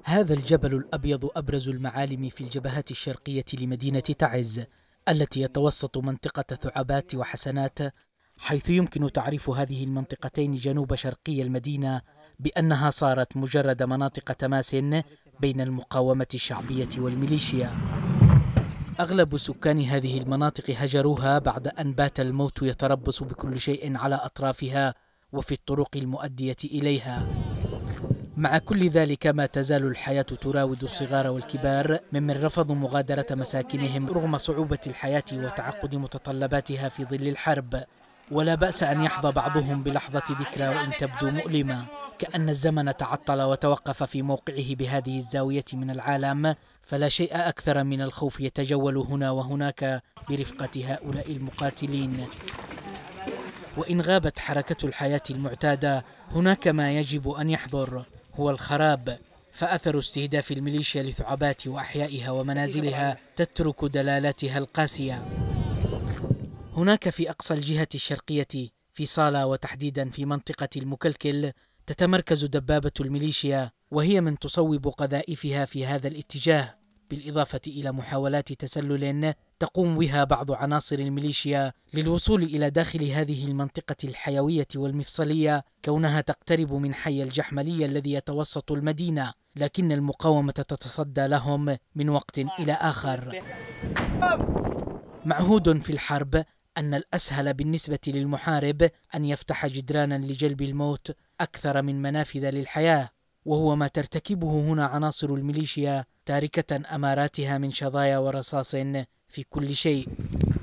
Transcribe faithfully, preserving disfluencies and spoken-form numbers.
هذا الجبل الأبيض أبرز المعالم في الجبهات الشرقية لمدينة تعز التي يتوسط منطقة ثعبات وحسنات، حيث يمكن تعريف هذه المنطقتين جنوب شرقي المدينة بأنها صارت مجرد مناطق تماس بين المقاومة الشعبية والميليشيا. أغلب سكان هذه المناطق هجروها بعد أن بات الموت يتربص بكل شيء على أطرافها وفي الطرق المؤدية إليها. مع كل ذلك ما تزال الحياة تراود الصغار والكبار ممن رفضوا مغادرة مساكنهم رغم صعوبة الحياة وتعقد متطلباتها في ظل الحرب. ولا بأس أن يحظى بعضهم بلحظة ذكرى وإن تبدو مؤلمة، كأن الزمن تعطل وتوقف في موقعه بهذه الزاوية من العالم، فلا شيء أكثر من الخوف يتجول هنا وهناك برفقة هؤلاء المقاتلين. وإن غابت حركة الحياة المعتادة، هناك ما يجب أن يحضر، هو الخراب، فأثر استهداف الميليشيا لثعبات وأحيائها ومنازلها تترك دلالاتها القاسية. هناك في أقصى الجهة الشرقية في صالة، وتحديدا في منطقة المكلكل، تتمركز دبابة الميليشيا، وهي من تصوب قذائفها في هذا الاتجاه، بالإضافة إلى محاولات تسلل تقوم بها بعض عناصر الميليشيا للوصول إلى داخل هذه المنطقة الحيوية والمفصلية، كونها تقترب من حي الجحملية الذي يتوسط المدينة، لكن المقاومة تتصدى لهم من وقت إلى آخر. معهود في الحرب أن الأسهل بالنسبة للمحارب أن يفتح جدرانا لجلب الموت أكثر من منافذ للحياة، وهو ما ترتكبه هنا عناصر الميليشيا، تاركة أماراتها من شظايا ورصاص في كل شيء.